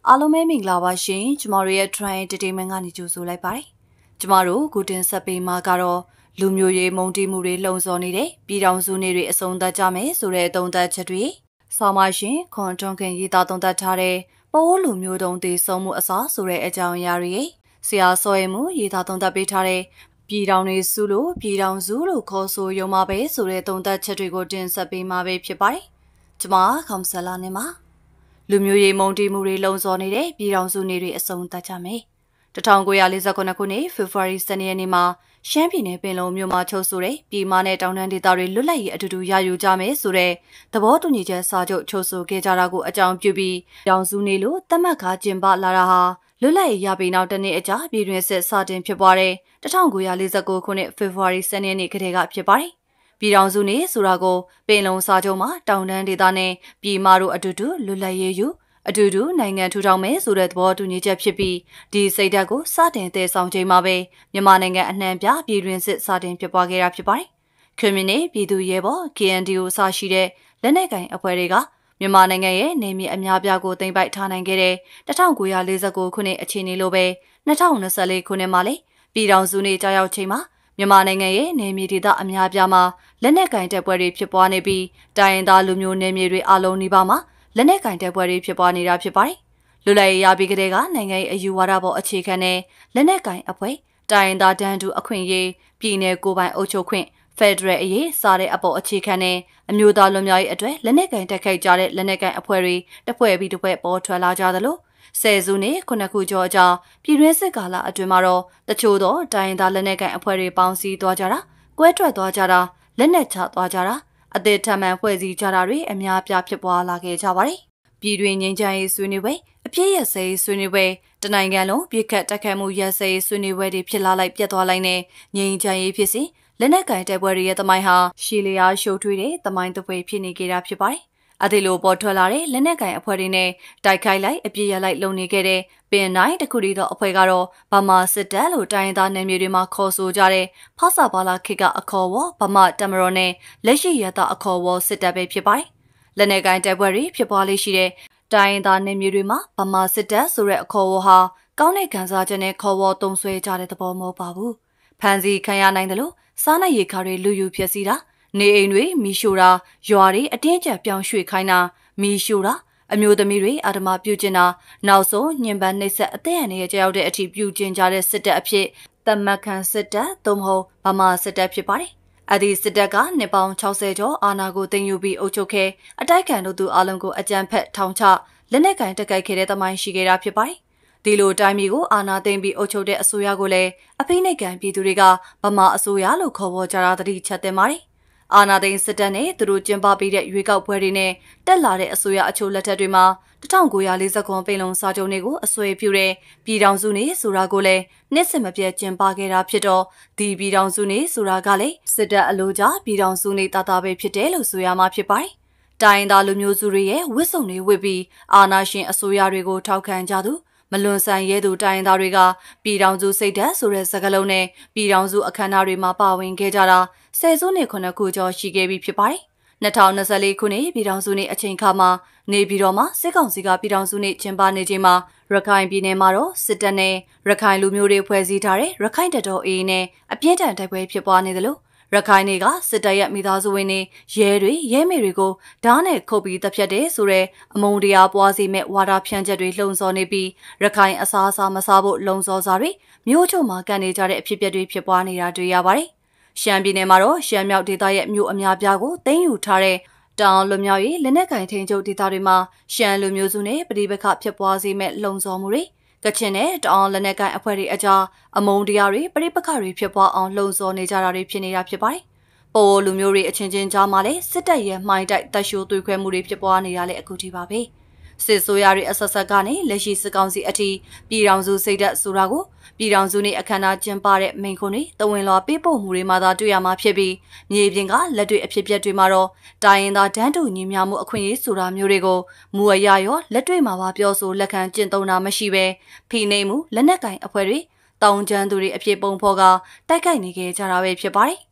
အားလုံးပဲမင်္ဂလာပါရှင်ကျမတို့ရဲ့ Trian တတိမန်ကနေကြိုဆိုလိုက်ပါတယ်ကျမတို့ကိုတင်ဆက်ပေးမှာကတော့လူမျိုးရေးမုံတီးမှုတွေလှုံ့ဆော်နေတဲ့ပြည်ထောင်စုနေတွေအဆုံးသတ်ကြမယ်ဆိုတဲ့သုံးသပ်ချက်တွေဆောင်းပါရှင်ခွန်ထွန်းခင်ရေးသားသုံးသပ်ထားတဲ့ပိုးလူမျိုးတုံးသေးဆုံးမှုအစားဆိုတဲ့အကြောင်းအရာတွေဆရာစောရဲမှုရေးသားသုံးသပ်ပေးထားတဲ့ပြည်ထောင်နေစုလို့ပြည်ထောင်စုလို့ခေါ်ဆိုရုံမှာပဲဆိုတဲ့သုံးသပ်ချက်တွေကိုတင်ဆက်ပေးမှာပဲဖြစ်ပါတယ်ကျမခေါမ်ဆလာနေမှာလူမျိုးရေးမုံတီးမှုတွေလုံဆော်နေတဲ့ပြည်ထောင်စုနေတွေအဆုံးသတ်ကြမယ်1949ခုနှစ်ဖေဖော်ဝါရီ10ရက်နေ့မှာရှမ်းပြည်နယ်ပင်လုံမြို့မှာချုပ်ဆိုတဲ့ပြည်မနဲ့တောင်တန်းဒေသတွေလွတ်လပ်ရေးအတူတူရယူကြမယ်ဆိုတဲ့သဘောတူညီချက်စာချုပ်ချုပ်ဆိုခဲ့ကြတာကိုအကြောင်းပြုပြီးပြည်ထောင်စုနေလို့သတ်မှတ်ကားကျင်းပလာတာဟာလွတ်လပ်ရေးရပြီးနောက်တနေ့အကြာပြည်တွင်းစစ်စတင်ဖြစ်ပွားတဲ့1949ခုနှစ်ဖေဖော်ဝါရီ10ရက်နေ့ကတည်းကဖြစ်ပါတယ်ပြည်ထောင်စုနေဆိုတာကိုပင်လုံစာချုပ်မှာတောင်တန်းဒေသနဲ့ပြည်မတို့အတူတူလွတ်လပ်ရေးယူအတူတူနိုင်ငံထူထောင်မယ်ဆိုတဲ့သဘောတူညီချက်ဖြစ်ပြီးဒီစိတ်ဓာတ်ကိုစတင်တည်ဆောင်ချိန်မှာပဲမြန်မာနိုင်ငံအနှံ့ပြပြည်တွင်းစစ်စတင်ဖြစ်ပွားခဲ့တာဖြစ်ပါတယ်။ကွန်မြူနစ်ပြည်သူ့ရဲဘော် KNDO အစရှိတဲ့လက်နက်ကိုင်အဖွဲ့တွေကမြန်မာနိုင်ငံရဲ့နေမြေအများပြားကိုသိမ်းပိုက်ထားနိုင်ခဲ့တဲ့1949ခုနှစ်အခြေအနေလိုပဲ2024ခုနှစ်မှာလေပြည်ထောင်စုနေကြောက်ရောက်ချိန်မှာမြန်မာနိုင်ငံရဲ့နေမြေဒေသအများပြားမှာလက်နက်ကင်တပ်ဖွဲ့တွေဖြစ်ပွားနေပြီးတိုင်းရင်းသားလူမျိုးနေမြေတွေအလုံးနီးပါးမှာလက်နက်ကင်တပ်ဖွဲ့တွေဖြစ်ပွားနေတာဖြစ်ပါတယ်။လူလိုက်ရပြီးကတည်းကနိုင်ငံရေးအယူဝါဒပေါ်အခြေခံတဲ့လက်နက်ကင်အဖွဲ့တိုင်းရင်းသားတန်းတူအခွင့်အရေးပြည်내ကိုယ်ပိုင်အုပ်ချုပ်ခွင့်ဖက်ဒရယ်အရေးစားတဲ့အပေါ်အခြေခံတဲ့အမျိုးသားလွတ်မြောက်ရေးအတွက်လက်နက်ကင်တက်ခိုက်ကြတဲ့လက်နက်ကင်အဖွဲ့တွေတစ်ဖွဲ့ပြီးတစ်ဖွဲ့ပေါ်ထွက်လာကြသလိုဆယ်စုနှစ်ခုနှစ်ခုကျော်အကြာပြည်တွင်းစစ်ကာလအတွင်းမှာတော့တချို့သောတိုင်းရင်းသားလက်နက်ကိုင်အဖွဲ့တွေပေါင်းစည်းသွားကြတာကွဲထွက်သွားကြတာလက်နက်ချသွားကြတာအသေးထမှန်ဖွဲ့စည်းကြတာတွေအများပြားဖြစ်ပွားလာခဲ့ကြပါတယ်။ပြည်တွင်းငြိမ်းချမ်းရေးဆွေးနွေးပွဲအပြည့်ရစေဆွေးနွေးပွဲတနိုင်ငံလုံးပြည်ခတ်တက်ခတ်မှုရစေဆွေးနွေးပွဲတွေဖြစ်လာလိုက်ပြတ်သွားလိုက်နဲ့ငြိမ်းချမ်းရေးဖြစ်စီလက်နက်ကိုင်တပ်ဖွဲ့တွေရဲ့သမိုင်းဟာရှီလျာရှုပ်ထွေးတဲ့သမိုင်းတစ်ပွဲဖြစ်နေကြတာဖြစ်ပါတယ်။အဲဒီလိုပေါ်ထွက်လာတဲ့လက်နက်ကိုင်အဖွဲ့တွေနဲ့တိုက်ခိုက်လိုက်အပြည့်ရလိုက်လုံနေခဲ့တဲ့ပင်နိုင်တခုတည်းသောအဖွဲ့ကတော့ဗမာစစ်တပ်လို့တိုင်းသားနယ်မြေတွေမှာခေါ်ဆိုကြတဲ့ဖဆဘာလာခေတ်ကအခေါ်ဝဗမာတမတော်နဲ့လက်ရှိရသအခေါ်ဝစစ်တပ်ပဲဖြစ်ပါတယ်။လက်နက်ကိုင်တပ်ဖွဲ့တွေဖြစ်ပွားလေးရှိတဲ့တိုင်းသားနယ်မြေတွေမှာဗမာစစ်တပ်ဆိုတဲ့အခေါ်ဝဟာကောင်းတဲ့ခံစားချက်နဲ့ခေါ်ဝတုံဆွဲကြတဲ့သဘောမဟုတ်ပါဘူး။ဖန်စီခံရနိုင်တယ်လို့စားနပ်ရိက္ခာတွေလူယူဖြစ်စီတာနေအိမ်တွေမီးရှို့တာရွာတွေအတင်းကျပ်ပြောင်းရွှေ့ခိုင်းတာမီးရှို့တာအမျိုးသမီးတွေအာဓမပြုကျင်တာနောက်ဆုံးညှဉ်းပန်းနှိပ်စက်အသက်အန္တရာယ်ကြောက်တဲ့အထိပြုကျင်ကြတဲ့စစ်တပ်အဖြစ်သတ်မှတ်ခံစစ်တပ်သို့မဟုတ်ဗမာစစ်တပ်ဖြစ်ပါတယ်။အဲဒီစစ်တပ်ကနှစ်ပေါင်း60ကျော်အာဏာကိုသိမ်းယူပြီးအုပ်ချုပ်ခဲ့အတိုက်ခံတို့သူအလုံးကိုအကြမ်းဖက်ထောင်ချလက်နက်ကင်တက်ကြိုက်ခဲ့တဲ့သမိုင်းရှိခဲ့တာဖြစ်ပါတယ်။ဒီလိုတိုင်းပြည်ကိုအာဏာသိမ်းပြီးအုပ်ချုပ်တဲ့အစိုးရကိုလည်းအဖိနှိပ်ခံပြည်သူတွေကဗမာအစိုးရလို့ခေါ်ပေါ်ကြတာတတိချက်တင်ပါတယ်။အာဏာသိမ်းစစ်တပ်နဲ့သူတို့ကျင်းပပေးတဲ့ရွေးကောက်ပွဲတွေနဲ့တက်လာတဲ့အစိုးရအချို့လက်ထက်တွေမှာ1949ပင်လုံစာချုပ်တွေကိုအဆွေပြုတဲ့ပြည်ထောင်စုနေဆိုတာကိုလည်းနှစ်စစ်မပြတ်ကျင်းပခဲ့တာဖြစ်တော့ဒီပြည်ထောင်စုနေဆိုတာကလည်းစစ်တပ်အလို့ကြပြည်ထောင်စုနေတာတာပဲဖြစ်တယ်လို့ဆိုရမှာဖြစ်ပါတယ်။တိုင်းသားလူမျိုးစုတွေရဲ့ဝစ်စုံတွေဝစ်ပြီးအာဏာရှင်အစိုးရတွေကိုထောက်ခံကြသူမလွန်ဆန်ရဲသူတိုင်းသားတွေကပြည်ထောင်စုစိတ်ဓာတ်ဆိုတဲ့စကားလုံးနဲ့ပြည်ထောင်စုအခမ်းအနားတွေမှာပါဝင်ခဲ့ကြတာဆယ်စုနှစ်ခုကျော်ရှိခဲ့ပြီဖြစ်ပါတယ်။2024ခုနှစ်ပြည်ထောင်စုနေ့အချိန်အခါမှာနေပြည်တော်မှာစစ်ကောင်စီကပြည်ထောင်စုနေ့ကျင်းပနေချိန်မှာရခိုင်ပြည်နယ်မှာတော့စစ်တပ်နဲ့ရခိုင်လူမျိုးတွေဖွဲ့စည်းထားတဲ့ရခိုင်တပ်တော် AA နဲ့အပြင်းထန်တိုက်ပွဲဖြစ်ပွားနေတယ်လို့ရခိုင်တွေကစစ်တပ်ရဲ့မိသားစုဝင်တွေရဲတွေရဲမေတွေကိုဓာတ်နဲ့ခုတ်ပြီးတပ်ဖြတ်တယ်ဆိုတဲ့အမုန်းတရားပွားစီမဲ့ဝါဒဖြန့်ချက်တွေလှုံ့ဆော်နေပြီးရခိုင်အစားအစာမစားဖို့လုံဆော်စာတွေမြို့ချုပ်မှာကန်နေကြတဲ့အဖြစ်အပျက်တွေဖြစ်ပွားနေတာတွေ့ရပါတယ်။ရှမ်းပြည်နယ်မှာတော့ရှမ်းမြောက်ဒေသရဲ့မြို့အများပြားကိုသိမ်းယူထားတဲ့တောင်လွမြောက်ရေးလက်နက်ကင်ထိန်ချုပ်ဒေသတွေမှာရှမ်းလူမျိုးစုနဲ့ပဋိပက္ခဖြစ်ပွားစေမဲ့လုံဆော်မှုတွေကချင်နဲ့တောင်လက်နက်ကိုင်အဖွဲ့တွေအကြားအမုန်းတရားတွေပဋိပက္ခတွေဖြစ်ပွားအောင်လှုံ့ဆော်နေကြတာတွေဖြစ်နေတာဖြစ်ပါတယ်။ပိုလူမျိုးတွေအချင်းချင်းကြားမှာလည်းစစ်တပ်ရဲ့မှိုင်းတိုက်တပ်ရှိုးသွေးခွဲမှုတွေဖြစ်ပွားနေတာလည်းအခုထိပါပဲ။စစ်ဆိုးရတွေအဆက်ဆက်ကနေလက်ရှိစစ်ကောင်စီအထိပြည်ထောင်စုစိတ်ဓာတ်ဆိုတာကိုပြည်ထောင်စုနေ့အခမ်းအနားကျင်းပတဲ့မိန့်ခွန်းတွေတဝင်လွှာပေးပို့မှုတွေမှာသာတွေ့ရမှာဖြစ်ပြီးမြေပြင်ကလက်တွေ့အဖြစ်အပျက်တွေမှာတော့တိုင်းရင်းသားတန်းတူညီမျှမှုအခွင့်အရေးဆိုတာမျိုးတွေကိုမူအရရောလက်တွေ့မှာပါပြောဆိုလက်ခံကျင့်သုံးတာမရှိဘဲဖိနှိပ်မှုလက်နက်ကင်အဖွဲ့တွေတောင်ကျမ်းသူတွေအဖြစ်ပုံဖော်ကတိုက်ခိုက်နေကြတာပဲဖြစ်ပါတယ်။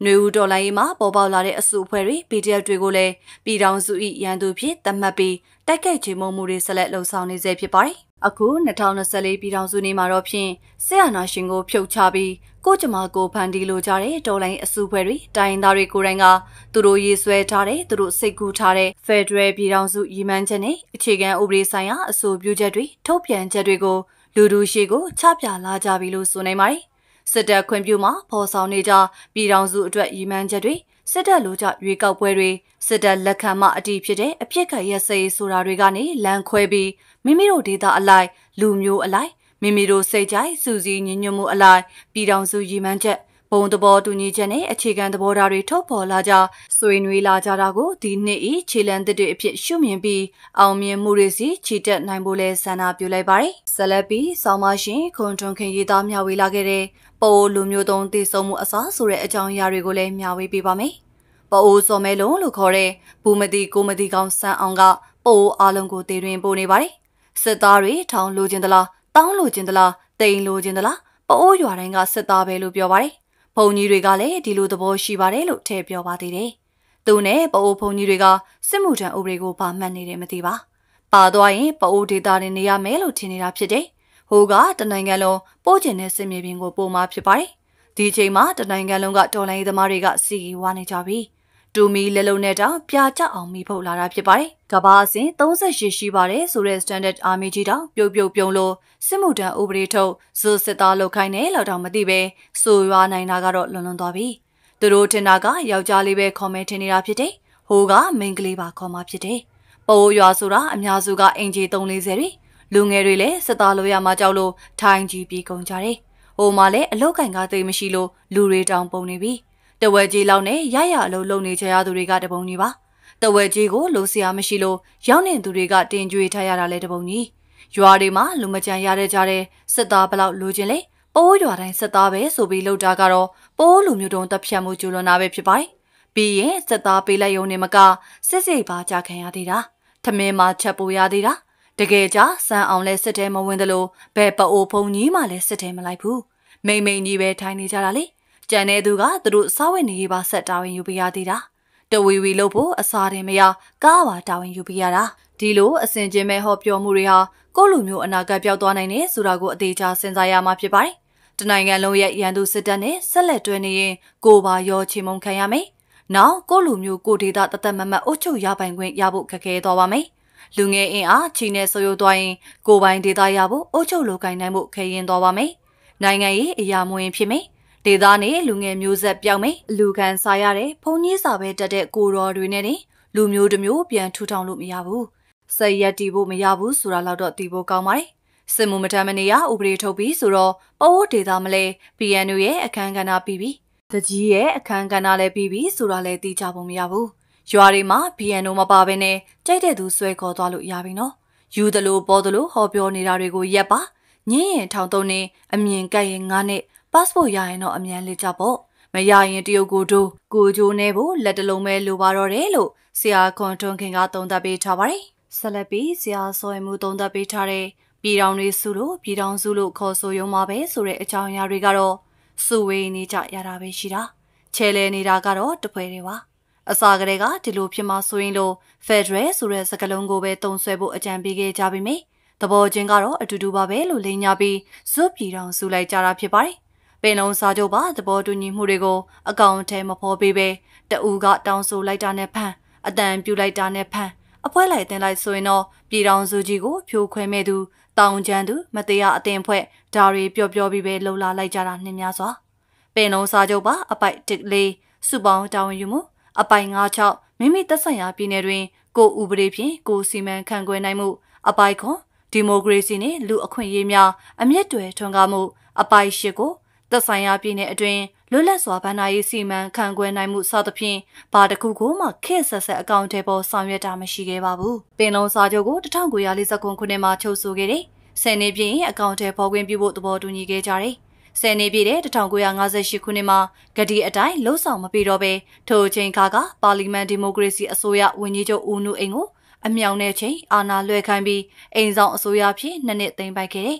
နွေဦးတော်လိုင်းမှာပေါ်ပေါက်လာတဲ့အစုအဖွဲ့တွေ PDF တွေကိုလည်းပြည်ထောင်စု၏ရန်သူဖြစ်သတ်မှတ်ပြီးတိုက်ခိုက်ချေမှုမှုတွေဆက်လက်လှုံ့ဆော်နေဆဲဖြစ်ပါတယ်။အခု2024ပြည်ထောင်စုနေ့မှာတော့ဖြင့်စစ်အာဏာရှင်ကိုဖြုတ်ချပြီးကိုကြမ္မာကိုဖန်တီးလိုကြတဲ့တော်လိုင်းအစုအဖွဲ့တွေတိုင်းသားတွေကိုယ်တိုင်ကသူတို့ရေးဆွဲထားတဲ့သူတို့စိတ်ကူးထားတဲ့ Federal ပြည်ထောင်စုရည်မှန်းချက်နဲ့အခြေခံဥပဒေဆိုင်ရာအဆိုပြုချက်တွေထုတ်ပြန်ချက်တွေကိုလူထုရှေ့ကိုချပြလာကြပြီလို့ဆိုနိုင်ပါတယ်။စစ်တပ်ခွင့်ပြုမှာဖော်ဆောင်နေကြပြည်ထောင်စုအတွက်ရည်မှန်းချက်တွေစစ်တပ်လိုကြရွေးကောက်ပွဲတွေစစ်တပ်လက်ခံမှအတီးဖြစ်တဲ့အပြစ်ခတ်ရက်စဲဆိုတာတွေကနေလမ်းခွဲပြီးမိမိတို့ဒေသအလိုက်လူမျိုးအလိုက်မိမိတို့စိတ်ကြိုက်စူးစီးညညွတ်မှုအလိုက်ပြည်ထောင်စုရည်မှန်းချက်ဘုံသဘောတူညီချက်နဲ့အခြေခံသဘောထားတွေထုတ်ဖော်လာကြဆွေးနွေးလာကြတာကိုဒီနှစ်ဤခြေလှမ်းသစ်တွေအဖြစ်ရှုမြင်ပြီးအောင်မြင်မှုတွေစီချီတက်နိုင်ဖို့လဲဆန္ဒပြုလိုက်ပါတယ်။ဆက်လက်ပြီးဆောင်းပါရှင်ခွန်ထွန်းခင်ရေးသားမျှဝေလာခဲ့တဲ့ပိုးလူမျိုးသုံးတည်ဆုံမှုအစားဆိုတဲ့အကြောင်းအရာတွေကိုလည်းမျှဝေပေးပါမယ်။ပိုးစော်မဲလုံးလို့ခေါ်တဲ့ဘူမတိကိုမတိကောင်စန်းအောင်ကပိုးအားလုံးကိုတည်တွင်ပို့နေပါတယ်။စစ်သားတွေထောင်လိုချင်သလားတောင်းလိုချင်သလားတိန်လိုချင်သလားပိုးရွာတိုင်းကစစ်သားပဲလို့ပြောပါတယ်။ဘုံကြီးတွေကလည်းဒီလိုသဘောရှိပါတယ်လို့ထည့်ပြောပါသေးတယ်။သူနဲ့ပိုးဘုံကြီးတွေကစစ်မှုထမ်းဥပဒေကိုပါမှတ်နေတယ်မသိပါ။ပါသွားရင်ပိုးဒေတာတွေနေရမယ်လို့ထင်နေတာဖြစ်တယ်။ဟိုကတနိုင်ငံလုံးပိုးကျင်တဲ့စစ်မြေပြင်ကိုပို့မှာဖြစ်ပါတယ်။ဒီချိန်မှာတနိုင်ငံလုံးကတော်လိုင်းသမားတွေကစီဝါနေကြပြီ။တူမီလက်လုံးနဲ့တောင်ပြာကျအောင်မိဖုတ်လာတာဖြစ်ပါတယ်။ကဘာအစဉ်38ရှိပါတယ်ဆိုတဲ့ Standard Army ကြီးတောင်ပြုတ်ပြုံလို့စစ်မှုထမ်းဥပဒေထုတ်ဇွတ်စစ်သားလောက်ခိုင်းတယ်လောက်တောင်မသိပဲစိုးရွားနိုင်တာကတော့လွန်သွားပြီ။သူတို့ထင်တာကယောက်ျားလေးပဲခေါ်မဲထင်နေတာဖြစ်တယ်။ဟိုကမိန်းကလေးပါခေါ်မှာဖြစ်တယ်။ပိုးရွာဆိုတာအများစုကအင်ဂျီ340တွေလူငယ်တွေလည်းစစ်သားလို့ရမှာကြောက်လို့ထိုင်းကြီးပြီးကုန်ကြတယ်။ဟိုမှာလည်းအလုတ်ကင်ကသိမရှိလို့လူတွေတောင်ပုံနေပြီ။တဝက်ကြီးလောက်နဲ့ရရအလုပ်လုပ်နေကြရသူတွေကတပုံကြီးပါတဝက်ကြီးကိုလိုစရာမရှိလို့ရောက်နေသူတွေကတင်ကြွေထားရတာလဲတပုံကြီးရွာတွေမှာလူမကြံရတဲ့ကြတဲ့စစ်သားဘလောက်လိုချင်လဲပိုးရွာတိုင်းစစ်သားပဲဆိုပြီးလောက်တာကတော့ပိုးလူမျိုးတုံးတပ်ဖြတ်မှုကျူလွန်တာပဲဖြစ်ပါတယ်ပြီးရင်စစ်သားပေးလိုက်ရုံနဲ့မကစစ်စိတ်ပါကြခံရသေးတာထမင်းမှာချက်ပိုရသေးတာတကယ်ကြစမ်းအောင်လဲစစ်တဲမဝင်သလိုဘယ်ပအိုဖုံကြီးမှလည်းစစ်တဲမလိုက်ဘူးမိန်ကြီးပဲထိုင်နေကြတာလေကျန်တဲ့သူကသူတို့စားဝတ်နေရေးပါဆက်တာဝန်ယူပေးရသေးတာတဝီဝီလို့ဖို့အစားတယ်မရကားပါတာဝန်ယူပေးရတာဒီလိုအစင်ချင်းမဲ့ဟောပြောမှုတွေဟာကိုယ့်လူမျိုးအနာဂတ်ပျောက်သွားနိုင်တယ်ဆိုတာကိုအသေးချာစဉ်းစားရမှာဖြစ်ပါတယ်တနိုင်ငံလုံးရဲ့ရန်သူစစ်တပ်နဲ့ဆက်လက်တွဲနေရင်ကိုပါရောချေမုံခံရမယ်နောက်ကိုယ့်လူမျိုးကိုဒေတာတသက်မမတ်အုပ်ချုပ်ရပိုင်ခွင့်ရဖို့ခက်ခဲသွားပါမယ်လူငယ်အင်အားချီနဲ့ဆိုးရိုးသွားရင်ကိုပိုင်ဒေတာရဖို့အုပ်ချုပ်လိုကိုင်နိုင်ဖို့ခဲရင်သွားပါမယ်နိုင်ငံရေးအရာမဝင်ဖြစ်မယ်ဒေသနဲ့လူငယ်မျိုးဆက်ပြောင်းမယ်လူခံစားရတဲ့ဘုံကြီးစာပဲတက်တဲ့ကိုရော်တွေနဲ့လူမျိုးတစ်မျိုးပြန်ထူထောင်လို့မရဘူးစိတ်ရက်တီဖို့မရဘူးဆိုတာတော့သိဖို့ကောင်းပါတယ်စစ်မှုမထမ်းမနေရဥပဒေထုတ်ပြီးဆိုတော့ပိုးဒေသမလဲ PNU ရဲ့အခမ်းကဏ္ဍပြီးပြီတကြီးရဲ့အခမ်းကဏ္ဍလည်းပြီးပြီဆိုတာလည်းသိကြဖို့မရဘူးရွာတွေမှာ PNU မပါဘဲနဲ့ကြိုက်တဲ့သူဆွဲခေါ်သွားလို့ရပြီနော်ယူသလိုပေါ်သလိုဟောပြောနေတာတွေကိုရက်ပါညင်းရင်ထောင်သုံးနေအမြင်ကပ်ရင်9နှစ်passport ရရင်တော့အမြန်လေးကြပေါ့မရရင်တရုတ်ကိုတို့ကိုဂျိုးနေဖို့လက်တလုံးပဲလိုပါတော့တယ်လို့ဆရာခွန်ထွန်းခင်ကသုံးသပ်ပေးထားပါတယ်ဆက်လက်ပြီးဆရာစောရမှုသုံးသပ်ပေးထားတဲ့ပြည်တော်တွေစုလို့ပြည်တော်စုလို့ခေါ်ဆိုရုံမှာပဲဆိုတဲ့အကြောင်းအရာတွေကတော့စုဝေးနေကြရတာပဲရှိတာချဲလဲနေတာကတော့တပွဲတွေပါအစာကလေးကဒီလိုဖြစ်မှဆိုရင်လို့ Federal ဆိုတဲ့စကားလုံးကိုပဲတုံးဆွဲဖို့အကြံပေးခဲ့ကြပြီမေသဘောချင်းကတော့အတူတူပါပဲလို့လိန်ညာပြီးဇွတ်ပြည်တော်စုလိုက်ကြတာဖြစ်ပါတယ်ပင်လုံးစာချုပ်ပါသဘောတူညီမှုတွေကိုအကောင့်ထဲမဖော်ပေးပဲတအူကတောင်းဆိုလိုက်တာနဲ့ဖန်အတန်ပြူလိုက်တာနဲ့ဖန်အဖွဲလိုက်တင်လိုက်ဆိုရင်တော့ပြည်တော်စုကြီးကိုဖြိုခွဲမဲ့သူတောင်ကျန်းသူမတရားအသင်ဖွဲ့ဒါတွေပျော်ပြီးပဲလှုပ်လာလိုက်ကြတာနှင်းများစွာပင်လုံးစာချုပ်ပါအပိုက်14စုပေါင်းတာဝန်ယူမှုအပိုက်56မိမိသက်ဆိုင်ရာပြည်နယ်တွင်ကိုဥပဒေဖြင့်ကိုစီမံခန့်ခွဲနိုင်မှုအပိုက်ခွန်ဒီမိုကရေစီနှင့်လူအခွင့်အရေးများအမြင့်တွယ်ထွန်းကားမှုအပိုက်8ကိုသက်ဆိုင်ရာပြည်နယ်အတွင်းလွတ်လပ်စွာဗဏ္ဍာရေးစီမံခန့်ခွဲနိုင်မှုစသဖြင့်ဘာတစ်ခုကိုမှခေတ်ဆက်ဆက်အကောင့်ထဲပေါ်ဆောင်ရွက်တာမရှိခဲ့ပါဘူးပင်လုံးစာချုပ်ကို1949ခုနှစ်မှာချုပ်ဆိုခဲ့တယ်10နှစ်ပြည့်ရင်အကောင့်ထဲပေါ်ခွင့်ပြုဖို့သဘောတူညီခဲ့ကြတယ်10နှစ်ပြည့်တဲ့1958ခုနှစ်မှာဂတိအတိုင်းလှုပ်ဆောင်မပြီးတော့ပဲထိုအချိန်ခါကပါလီမန်ဒီမိုကရေစီအစိုးရဝန်ကြီးချုပ်ဦးနုအိမ်ကိုအမြောင်နဲ့ချိန်အာဏာလွှဲခိုင်းပြီးအိမ်ဆောင်အစိုးရဖြစ်2နှစ်သိမ်းပိုက်ခဲ့တယ်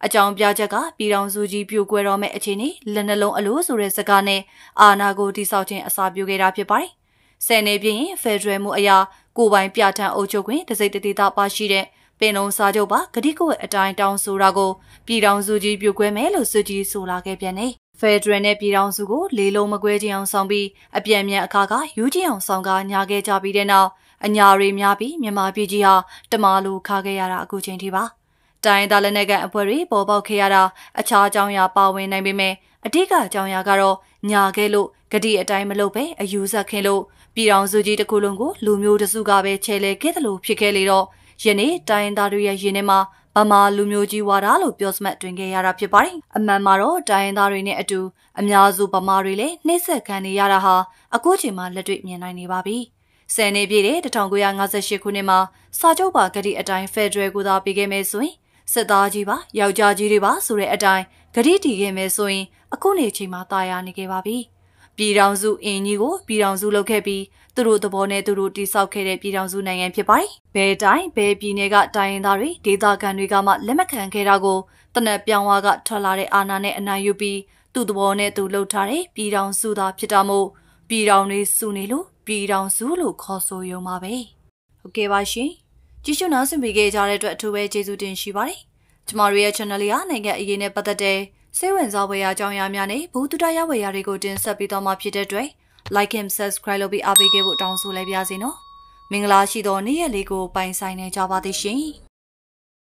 အကြောင်းပြချက်ကပြည်ထောင်စုကြီးပြိုကွဲတော့မဲ့အခြေအနေလက်နှလုံးအလိုဆိုတဲ့စကားနဲ့အာဏာကိုတိဆောက်ခြင်းအစာပြုခဲ့တာဖြစ်ပါတယ်။10နှစ်ပြည့်ရင်ဖက်ဒရယ်မှုအရာကိုပိုင်ပြဋ္ဌာန်းအုပ်ချုပ်ခွင့်တစိမ့်တတိသားပါရှိတဲ့ပင်လုံးစာချုပ်ပါဂတိကဝတ်အတိုင်းတောင်းဆိုတာကိုပြည်ထောင်စုကြီးပြိုကွဲမယ်လို့စွကြီးဆိုလာခဲ့ပြန်တယ်။ဖက်ဒရယ်နဲ့ပြည်ထောင်စုကိုလေးလုံးမကွဲခြင်းအောင်ဆောင်ပြီးအပြန်မြန်အခါကယူကြီးအောင်ဆောင်ကားညာခဲ့ကြပြီးတဲ့နောက်အညာတွေများပြီးမြန်မာပြည်ကြီးဟာတမလိုခါခဲ့ရတာအခုချိန်ထိပါ။တိုင်းသားလက်နက်ကန်အဖွဲ့တွေပေါ်ပေါက်ခဲ့ရတာအခြားအကြောင်းအရာပါဝင်နိုင်ပေမဲ့အဓိကအကြောင်းအရာကတော့ညာခဲ့လို့ဂတိအတိုင်းမလုပ်ပဲအယူဆက်ခင်လို့ပြည်ထောင်စုကြီးတစ်ခုလုံးကိုလူမျိုးတစုကပဲချဲလဲခဲ့တယ်လို့ဖြစ်ခဲ့လေတော့ယနေ့တိုင်းသားတွေရဲ့ရင်းထဲမှာဗမာလူမျိုးကြီးဝါဒလို့ပြောစမှတ်တွင်ခဲ့ရတာဖြစ်ပါတယ်။အမှန်မှာတော့တိုင်းသားတွေနဲ့အတူအများစုဗမာတွေလည်းနှိမ့်ဆက်ခံနေရတာဟာအခုချိန်မှာလက်တွေ့မြင်နိုင်နေပါပြီ။10နှစ်ပြည့်တဲ့1958ခုနှစ်မှာစာချုပ်ပါဂတိအတိုင်းဖက်ဒရယ်ကိုသာပေးခဲ့မယ်ဆိုရင်စစ်သားကြီးပါယောက်ျားကြီးတွေပါဆိုတဲ့အတိုင်းဂတိတည်ခဲ့မယ်ဆိုရင်အခုနေချိန်မှာတာယာနေခဲ့ပါပြီ။ပြည်ထောင်စုအင်ကြီးကိုပြည်ထောင်စုလုပ်ခဲ့ပြီးသူတို့သဘောနဲ့သူတို့တိဆောက်ခဲ့တဲ့ပြည်ထောင်စုနိုင်ငံဖြစ်ပါတယ်။ဘယ်တိုင်းဘယ်ပြည်နယ်ကတိုင်းရင်းသားတွေဒေသခံတွေကမှလက်မခံခဲ့တာကိုတနက်ပြောင်းဝါကထွက်လာတဲ့အာဏာနဲ့အနိုင်ယူပြီးသူ့သဘောနဲ့သူလှုပ်ထားတဲ့ပြည်ထောင်စုသာဖြစ်တာမို့ပြည်ထောင်တွေစုနေလို့ပြည်ထောင်စုလို့ခေါ်ဆိုရုံပါပဲ။ဟုတ်ကဲ့ပါရှင်။ကြည့်ရှုနားဆင်ပေးကြတဲ့အတွက်အထူးပဲကျေးဇူးတင်ရှိပါတယ်။ကျမတို့ရဲ့ channel လေးကနိုင်ငံအရေးနဲ့ပတ်သက်တဲ့စိတ်ဝင်စားဖွယ်ရာအကြောင်းအရာများနဲ့ဘုသူတရဝယ်ရာတွေကိုတင်ဆက်ပေးသွားမှာဖြစ်တဲ့အတွက် like and subscribe လုပ်ပြီးအားပေးခဲ့ဖို့တောင်းဆိုလိုက်ပါရစေနော်။မင်္ဂလာရှိသောနေ့ရက်လေးကိုပိုင်ဆိုင်နေကြပါသည်ရှင်။